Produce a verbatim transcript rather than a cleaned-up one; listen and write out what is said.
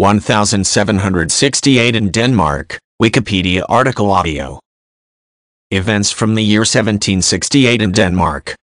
one thousand seven hundred sixty-eight in Denmark. Wikipedia article audio. Events from the year seventeen sixty-eight in Denmark.